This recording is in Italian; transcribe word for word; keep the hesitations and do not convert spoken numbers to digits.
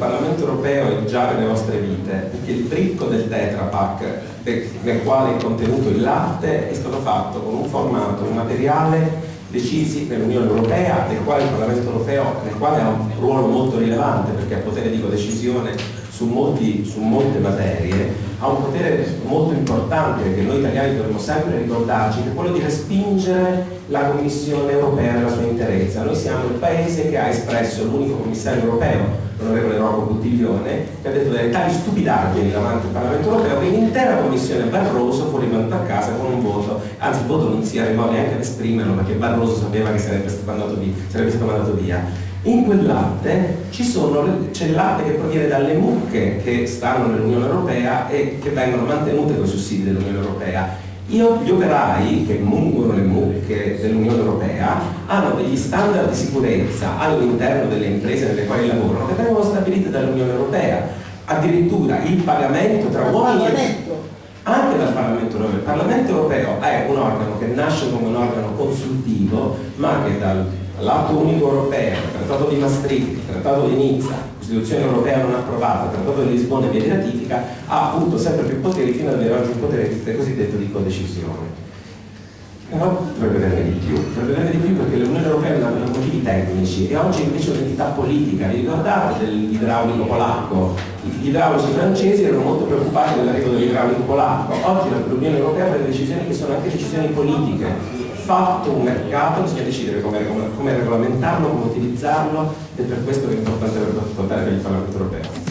Parlamento europeo è già nelle vostre vite, perché il bricco del Tetra Pak, nel quale è contenuto il latte, è stato fatto con un formato, un materiale decisi nell'Unione Europea, del quale il Parlamento europeo, nel quale ha un ruolo molto rilevante perché ha potere di codecisione su, molti, su molte materie, ha un potere molto importante che noi italiani dovremmo sempre ricordarci, che è quello di respingere la Commissione europea nella sua interezza. Noi siamo il paese che ha espresso l'unico commissario europeo, l'onorevole Rocco Buttiglione, che ha detto delle tali stupidaggini davanti al Parlamento europeo che l'intera commissione Barroso fu rimandata a casa con un voto, anzi il voto non si arrivò neanche ad esprimerlo perché Barroso sapeva che sarebbe stato mandato via. Sarebbe stato mandato via. In quel latte c'è il latte che proviene dalle mucche che stanno nell'Unione Europea e che vengono mantenute con i sussidi dell'Unione Europea. Io, gli operai che mungono le mucche dell'Unione Europea hanno degli standard di sicurezza all'interno delle imprese nelle quali lavorano che vengono stabiliti dall'Unione Europea. Addirittura il pagamento tra uomini e anche dal Parlamento europeo. Il Parlamento europeo è un organo che nasce come un organo consultivo, ma che dall'atto unico europeo, il Trattato di Maastricht, il Trattato di Nizza, la Costituzione europea non approvata, il Trattato di Lisbona e via di ratifica, ha avuto sempre più poteri fino ad avere oggi un potere cosiddetto di codecisione. Però dovrebbe averne di più, dovrebbe averne di più perché l'Unione Europea ha motivi tecnici e oggi invece è un'entità politica. Vi ricordate dell'idraulico polacco? Gli idraulici francesi erano molto preoccupati dell'arrivo dell'idraulico polacco. Oggi l'Unione Europea prende decisioni che sono anche decisioni politiche. Fatto un mercato bisogna decidere come, come, come regolamentarlo, come utilizzarlo, ed è per questo che è importante votare per il Parlamento Europeo.